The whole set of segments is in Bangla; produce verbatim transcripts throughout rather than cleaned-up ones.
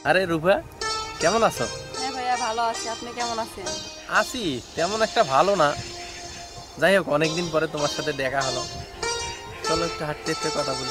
আরে রূপা, কেমন আছো? হ্যাঁ ভাইয়া ভালো আছি, আপনি কেমন আছেন? আছি, তেমন একটা ভালো না। যাই হোক, অনেকদিন পরে তোমার সাথে দেখা হলো, চলো একটু হাঁটতে হাঁটতে কথা বলি।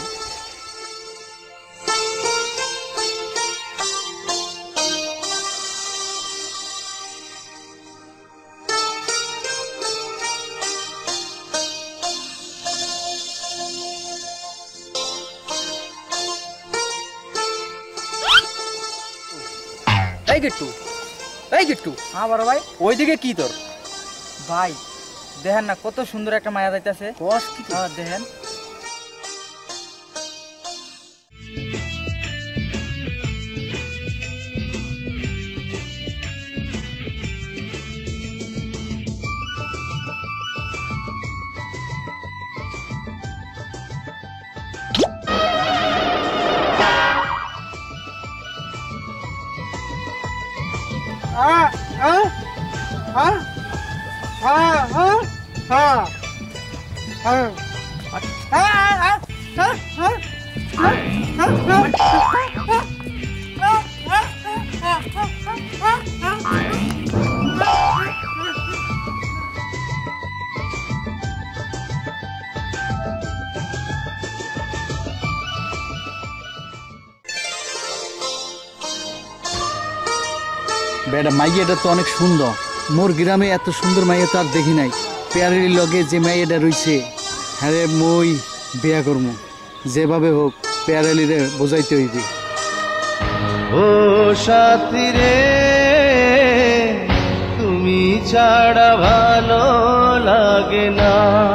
এই গিট্টু, এই গিট্টু, হ্যাঁ বড় ভাই। ওইদিকে কি তোর? ভাই দেখেন না কত সুন্দর একটা মায়া যাইতেছে। কস কি? হ্যাঁ দেখেন। Ah, ah, ah, ah, ah, ah, ah, বেটা মাইয়াটা তো অনেক সুন্দর। মোর গ্রামে এত সুন্দর মাইয়া তো আর দেখি নাই। পেয়ারের লগে যে মাইয়াটা রইছে, হ্যাঁ মই বিয়া করমু, যেভাবে হোক পেয়ারালিরে বোঝাইতে হইবে। ও সাথী রে, তুমি ছাড়া ভালো লাগে না,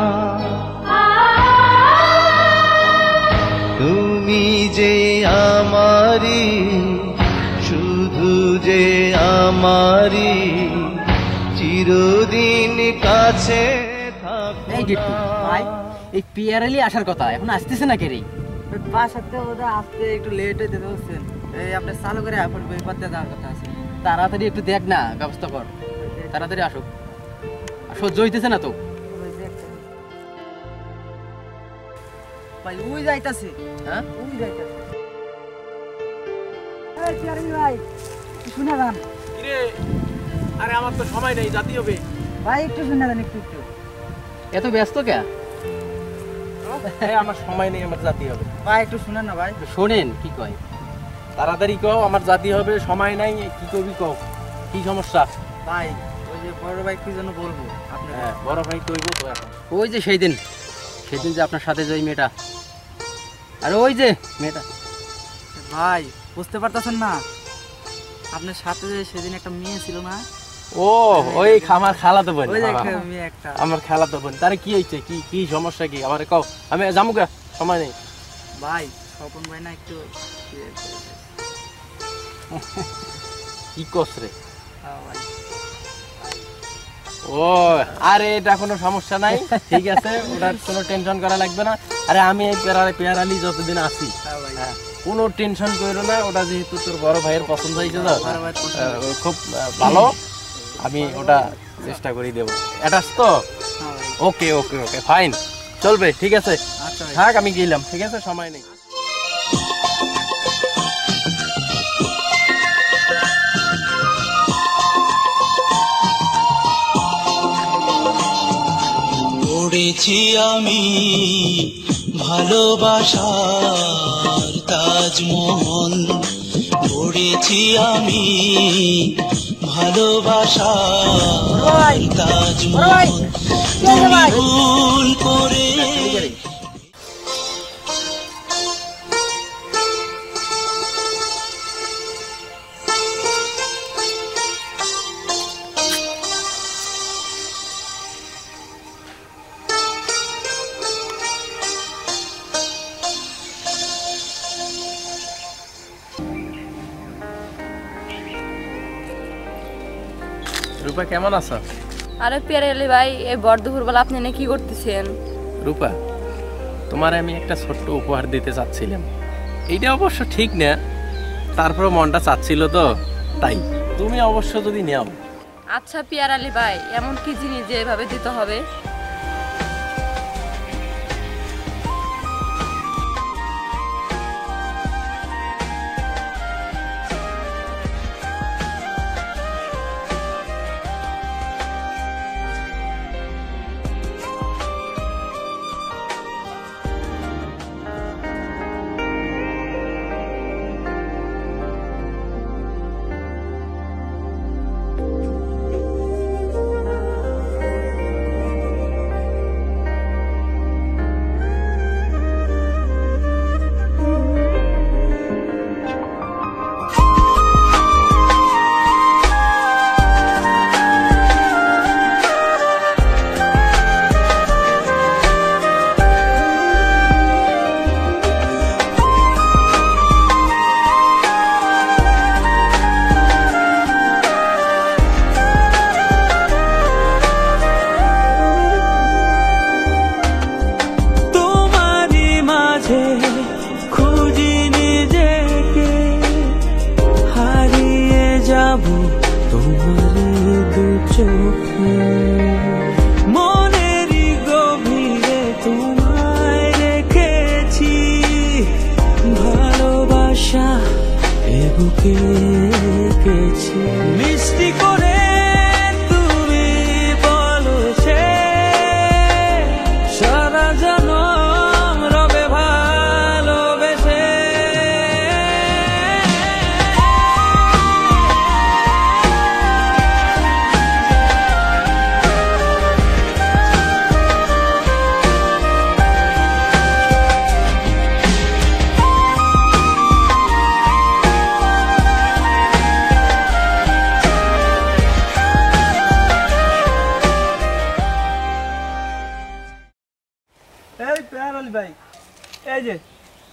তুমি যে আমারি, শুধু যে আমারি, চিরদিন কাছে থাকো। এই গিট্টু ভাই, এই পিয়ারালি আসার কথা, এখন আসতেছে না কেরে? বাসাতে ওটা আসতে একটু লেট হইতে বলছেন। এই আপনি চালু করে এখন বই পড়তে যাওয়ার কথা আছে। তাড়াতাড়ি একটু দেখ না, ব্যবস্থা কর, তাড়াতাড়ি আসুক। আর সহ্য হইতেছে না তো। ভাই ওই যাইতাছে। হ্যাঁ ওই যাইতাছে। এই পিয়ারালি ভাই, শুনে যান। কিরে, আরে আমার তো সময় নেই, জাতি হবে। ভাই একটু শুনে যান, একটু একটু। এত ব্যস্ত কে? হ্যাঁ, আমার সময় নেই, আমার জাতি হবে। ভাই একটু শুনেন না ভাই। শোনেন কি কয়, তাড়াতাড়ি কও, আমার জাতি হবে, সময় নাই। কি করবি কও, কি সমস্যা? ভাই ওই যে বড় ভাই কি জন্য বলবো আপনি? হ্যাঁ, বড় ভাই কইব তো এখন। ওই যে সেই দিন সেদিন যে আপনার সাথে যে ওই মেয়েটা, আর ওই যে মেয়েটা। ভাই বুঝতে পারতেছেন না, আপনার সাথে যে সেদিন একটা মেয়ে ছিল না? ও, ওই আমার খালাতো বোন। ওই যে একটা মেয়ে একটা। আমার খালাতো বোন। তারে কি হইছে? কি কি সমস্যা কি? আমারে কও, আমি যামুগা, সময় নেই। ভাই স্বপন ভাই না একটু কি কস রে? হ্যাঁ ভাই। ও আরে, এটা কোনো সমস্যা নাই, ঠিক আছে, ওটার কোনো টেনশন করা লাগবে না। আরে আমি এই পেয়ারা পেয়ারালি যতদিন আছি, হ্যাঁ ভাই। হ্যাঁ, কোনো টেনশন করো না। ওটা যেহেতু তোর বড় ভাইয়ের পছন্দ হয়েছে তো, বড় ভাইয়ের পছন্দ আহ, ও খুব আহ, ভালো, আমি ওটা চেষ্টা করি দেবো। অ্যাটাচ তো? হ্যাঁ ভাই। ওকে ওকে ওকে ফাইন, চলবে, ঠিক আছে, আচ্ছা ভাই। থাক, আমি গেলাম, ঠিক আছে, সময় নেই। পড়েছি আমি ভালোবাসার তাজমহল, পড়েছি আমি ভালোবাসার তাজমহল, তুমি ভুল করে। রূপা, কেমন আছো? আরে পিয়ারালি ভাই, এই বড় দুপুরবেলা আপনি এনে কি করতেছেন? রূপা, তোমার আমি একটা ছোট্ট উপহার দিতে চাচ্ছিলাম। এইটা অবশ্য ঠিক না, তারপর মনটা চাচ্ছিল তো, তাই। তুমি অবশ্য যদি নেও। আচ্ছা পিয়ারালি ভাই, এমন কি জিনিস যে এভাবে দিতে হবে? তোমারই দু চোখে মনেরই গভীরে তোমায় রেখেছি ভালোবাসা এ বুকে রেখেছি মিষ্টি করে তুমি বলো সে সারা জনম রবে ভালোবেসে এই পেয়ার আলী ভাই এই যে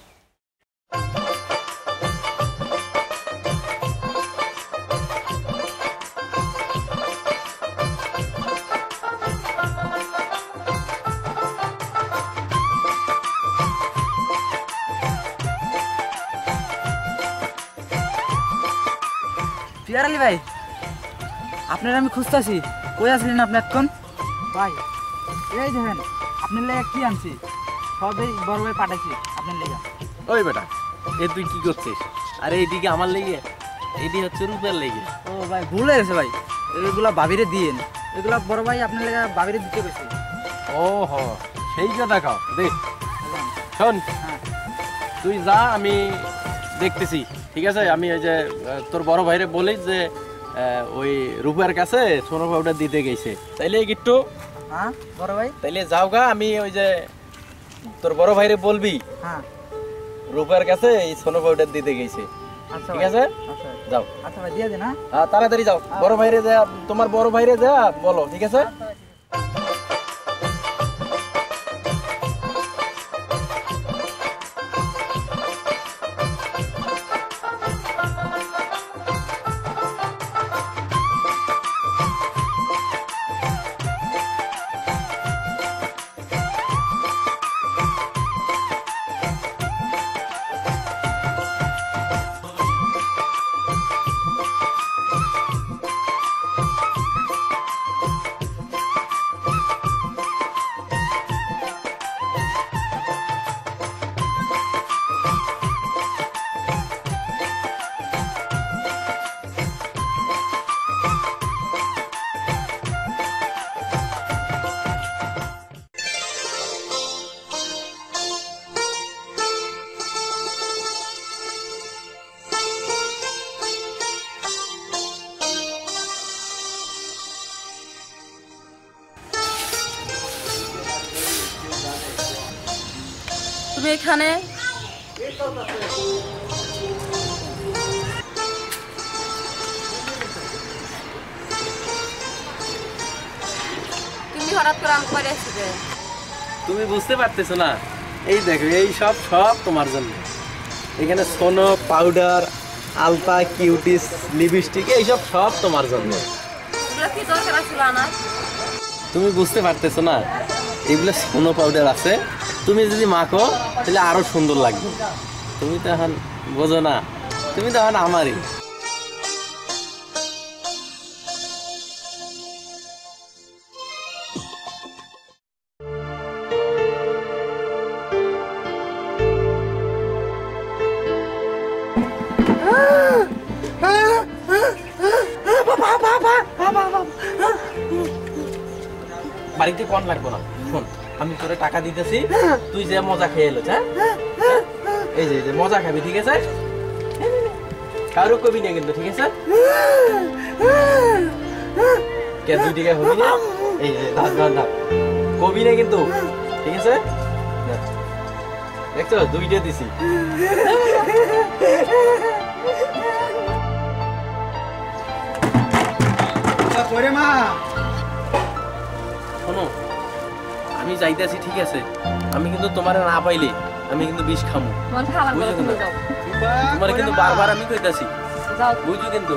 পিয়ার আলী ভাই আপনার আমি খুঁজতেছি কই আসলেন আপনি এখন ভাই এই দেখেন আপনার লেগে কি আনছি সবই বড় ভাই পাঠাইছি আপনার লেগে ওই বেটা এ তুই কি করছিস? আরে এইদিকে আমার লেগে, এটি হচ্ছে রূপের লেগে। ও ভাই ভুল হয়ে গেছে ভাই, এগুলা বাবিরে দিয়েন, এগুলা বড় ভাই আপনার লেগে বাবিরে দিতে গেছে। ও হ সেই কথা খাও দেখ শোন, তুই যা আমি দেখতেছি, ঠিক আছে? আমি ওই যে তোর বড় ভাইরে বলিস যে ওই রূপের কাছে সোনো পাউডার দিতে গেছে, তাইলে একটু হ্যাঁ বড় ভাই তাইলে যাও গা। আমি ওই যে তোর বড় ভাইরে বলবি হ্যাঁ রূপের কাছে এই সোনো পাউডার দিতে গেছে, আচ্ছা ঠিক আছে? আচ্ছা যাও। আচ্ছা ভাই দিয়ে দেন। হ্যাঁ হ্যাঁ তাড়াতাড়ি যাও, বড় ভাইরে যা, তোমার বড় ভাইরে যা বলো, ঠিক আছে? তুমি এখানে তুমি হঠাৎ করে আমাকে বাড়ি আসবে? তুমি বুঝতে পারতেছো না? এই দেখো, এই সব সব তোমার জন্য। এখানে সোনো পাউডার, আলতা, কিউটিস, লিপস্টিক, এইসব সব তোমার জন্য। এগুলো কি দরকার ছিল আনার? তুমি বুঝতে পারতেছো না? এগুলো সোনো পাউডার আছে, তুমি যদি মাখো তাহলে আরো সুন্দর লাগবে। তুমি তো এখন বোঝো না, তুমি তো এখন আমারই। বাড়িতে কোন লাগবো না, শোন আমি তোরে টাকা দিতেছি, তুই যে মজা খেয়ে এলো, হ্যাঁ? এই যে যে মজা খাবি, ঠিক আছে? কারো কবি না কিন্তু, ঠিক আছে? কে দুই টাকা হবি না? এই যে ধার ধার ধার কবি না কিন্তু, ঠিক আছে? দেখছো দুইটা দিছি। করে মা শোনো, আমি যাইতেছি, ঠিক আছে? আমি কিন্তু তোমার না পাইলে আমি কিন্তু বিষ খামু, মন খালাম করে বুঝছো তুমি কিন্তু? যাও তোমার কিন্তু বারবার আমি কইতাছি, যাও। বুঝছো কিন্তু?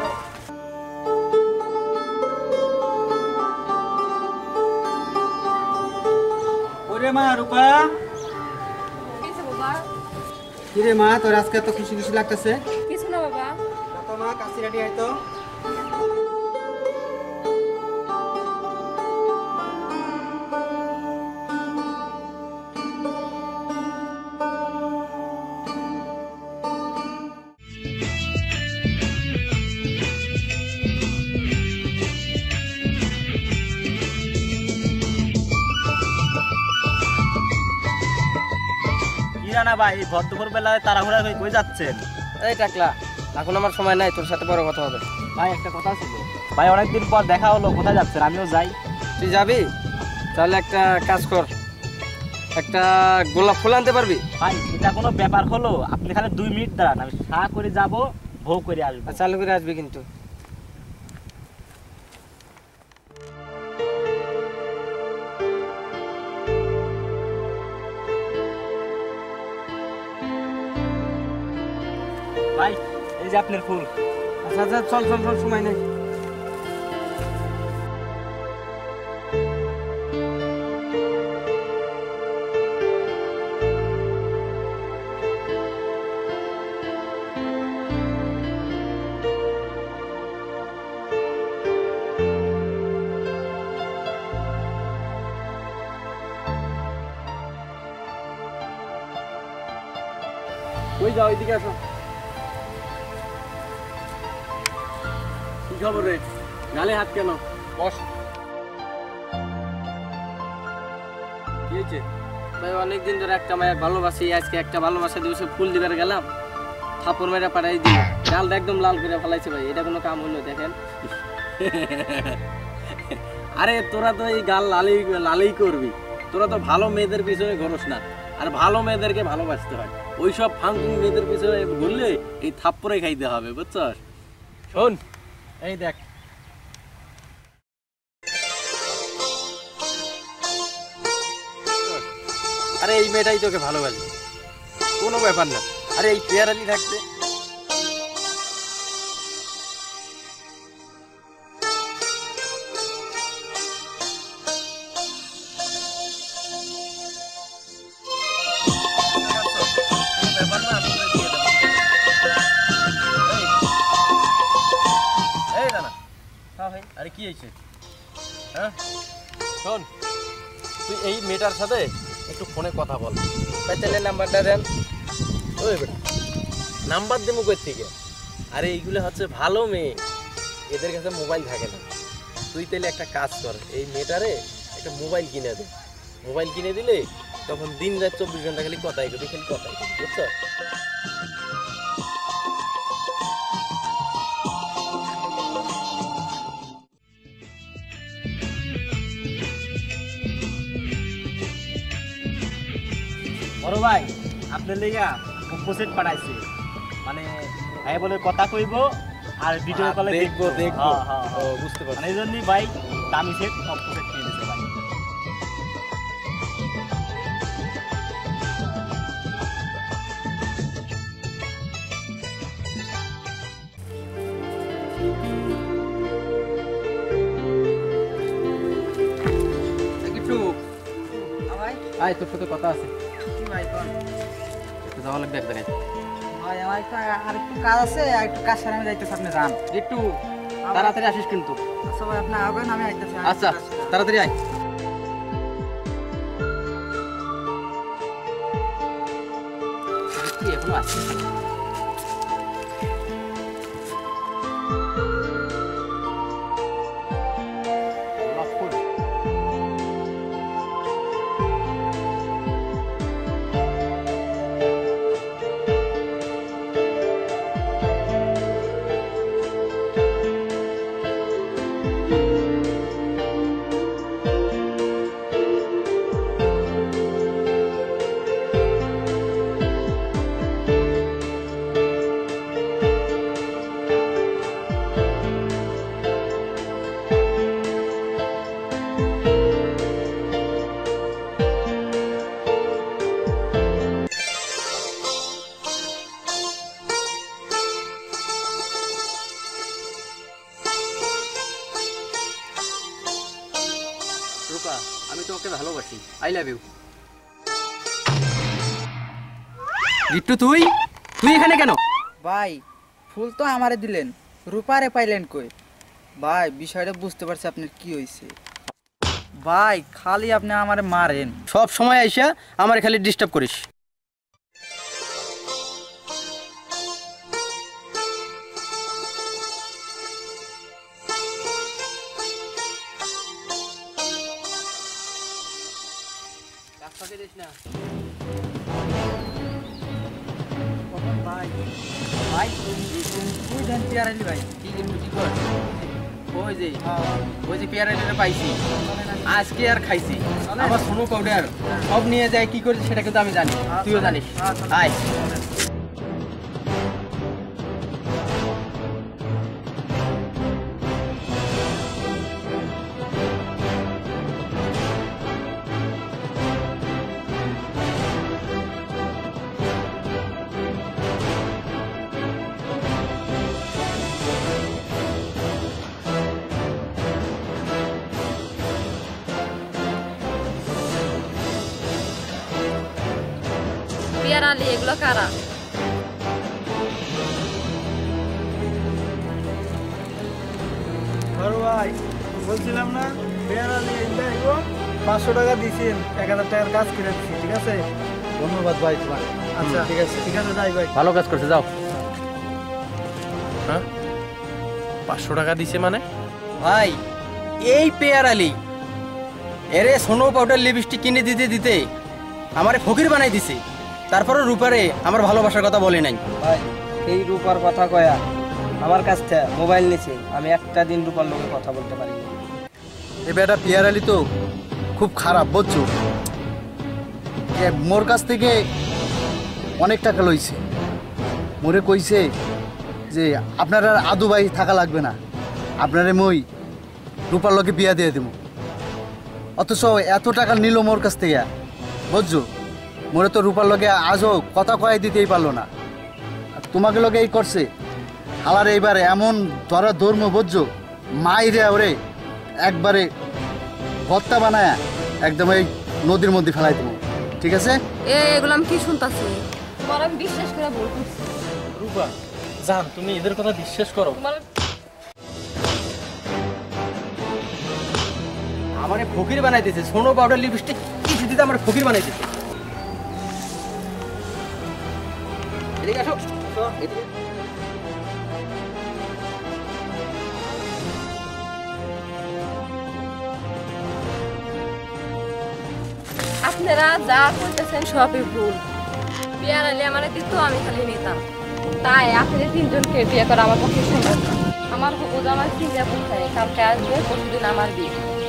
ওরে মা রূপা, কিছু বাবা? কিরে মা তোর আজকে এত খুশি খুশি লাগতেছে? কিছু না বাবা। মা কাশি রেডি হয়তো ভাই এই ভর দুপুর বেলায় তাড়াহুড়া হয়ে কই যাচ্ছেন? এই টাকলা, এখন আমার সময় নাই, তোর সাথে বড় কথা হবে। ভাই একটা কথা ছিল ভাই, অনেকদিন পর দেখা হলো, কোথায় যাচ্ছেন? আমিও যাই। তুই যাবি? তাহলে একটা কাজ কর, একটা গোলাপ ফুল আনতে পারবি? ভাই এটা কোনো ব্যাপার হলো? আপনি খালি দুই মিনিট দাঁড়ান, আমি সা করে যাব, ভোগ করে আসবো। চালু করে আসবি কিন্তু। ভাই এই যে আপনার ফুল। আচ্ছা আচ্ছা, চল চল চল, সময় নেই। ওই যাও, ওইদিকে আসো। কি খবর রে, গালে হাত কেন? বস। কি হয়েছে? ভাই অনেকদিন ধরে একটা মায়ের ভালোবাসি, আজকে একটা ভালোবাসা দিবসে ফুল দিবার গেলাম, থাপড় মেরা পাঠাই দিল, গালটা একদম লাল করে ফেলাইছে। ভাই এটা কোনো কাম হইলো? দেখেন। আরে তোরা তো এই গাল লালি লালেই করবি, তোরা তো ভালো মেয়েদের পিছনে ঘরস না, আর ভালো মেয়েদেরকে ভালোবাসতে হয়। ওইসব ফাঙ্কুং মেয়েদের পিছনে ঘুরলে এই থাপ্পড়ে খাইতে হবে, বুঝছস? শোন, এই দেখ, আরে এই মেয়েটাই তোকে ভালোবাসে, কোনো ব্যাপার না। আরে এই পেয়ারালি থাকতে আরে কি হয়েছে? হ্যাঁ শোন, তুই এই মেয়েটার সাথে একটু ফোনে কথা বল। তাহলে নাম্বারটা দেন। ওই বেটা, নাম্বার দেবো কই থেকে? আরে এইগুলো হচ্ছে ভালো মেয়ে, এদের কাছে মোবাইল থাকে না। তুই তাহলে একটা কাজ কর, এই মেয়েটারে একটা মোবাইল কিনে দে। মোবাইল কিনে দিলে তখন দিন রাত চব্বিশ ঘন্টা খালি কথাই করবি, খালি কথাই করবি, বুঝছো? বড় ভাই আপনার লেগা কম্পোজিট পাঠাইছে, মানে ভাই বলে কথা কইব আর ভিডিও কলে দেখবো দেখবো। হ্যাঁ হ্যাঁ ও বুঝতে পারছি। মানে এই জন্যই ভাই দামি সেট কম্পোজিট কিনে দিয়েছে ভাই। একটু ভাই আয়, তোর সাথে কথা আছে। কি ভাই কোন? একটু যাওয়া লাগবে এক জায়গায়। ভাই আমার একটা আর একটু কাজ আছে, আর একটু কাজ সারা আমি যাইতেছি, আপনি যান। একটু তাড়াতাড়ি আসিস কিন্তু। আচ্ছা ভাই আপনি আগেন, আমি আইতেছি। আচ্ছা তাড়াতাড়ি আয়। কি এখনো আসছিস? রূপা, আমি তোমাকে ভালোবাসি, আই লাভ ইউ। গিট্টু, তুই তুই এখানে কেন? ভাই ফুল তো আমারে দিলেন, রূপারে পাইলেন কই? ভাই বিষয়টা বুঝতে পারছি আপনার কি হয়েছে। ভাই খালি আপনি আমারে মারেন, সব সময় আইসা আমার খালি ডিস্টার্ব করিস। ভাই ভাই তুই দেন পেয়ার আলী ভাই কি কিন্তু কি কর ওই যে ওই যে পেয়ারা লিটা পাইছি আজকে আর খাইছি আমার সোনো পাউডার সব নিয়ে যায় কি করেছে সেটা কিন্তু আমি জানি তুইও জানিস আয় পিয়ার আলী এগুলো কারা? বড় ভাই বলছিলাম না পেয়ার আলী এইগো পাঁচশো টাকা দিয়েছেন এক হাজার টাকার কাজ করে দিচ্ছি ঠিক আছে ধন্যবাদ ভাই তোমার। আচ্ছা ঠিক আছে ঠিক আছে যাই ভাই ভালো কাজ করছে যাও হ্যাঁ পাঁচশো টাকা দিছে মানে ভাই এই পেয়ার আলী এরে সোনো পাউডার লিপস্টিক কিনে দিতে দিতে আমারে ফকির বানাই দিছে তারপরে রূপারে আমার ভালোবাসার কথা বলে নাই ভাই এই রূপার কথা কয়া আমার কাছ থেকে মোবাইল নিছে আমি একটা দিন রূপার লোকে কথা বলতে পারি না এ বেটা পিয়ার আলী তো খুব খারাপ বুঝছো এ মোর কাছ থেকে অনেক টাকা লইছে মোরে কইছে যে আপনার আর আদু ভাই থাকা লাগবে না আপনারে মই রূপার লোকে বিয়া দিয়ে দেবো অথচ এত টাকা নিল মোর কাছ থেকে বুঝছো মোরে তো রূপার লগে আজও কথা কয়াই দিতেই পারলো না আর তোমাকে লগে এই করছে হালার এইবার এমন ধরা ধর্ম বুঝছো মাইরে ওরে একবারে ভত্তা বানায় একদম এই নদীর মধ্যে ফেলাই দেবো ঠিক আছে এ এগুলো আমি কি শুনতাছি তোমার আমি বিশ্বাস করে ভুল করছি রূপা জান তুমি এদের কথা বিশ্বাস করো তোমার আমারে ফকির বানাই দিয়েছে সোনো পাউডার লিপস্টিক কিছু দিতে আমার ফকির বানাই দিয়েছে এদিকে আসো এদিকে আপনারা যা করতেছেন সবই ভুল বিয়ার আলী আমার দিত আমি খালি নিতাম তাই আপনাদের তিনজনকে বিয়ে করা আমার পক্ষে সম্ভব না আমার হবু জামাই সিঙ্গাপুর থাকে কালকে আসবে প্রতিদিন আমার বিয়ে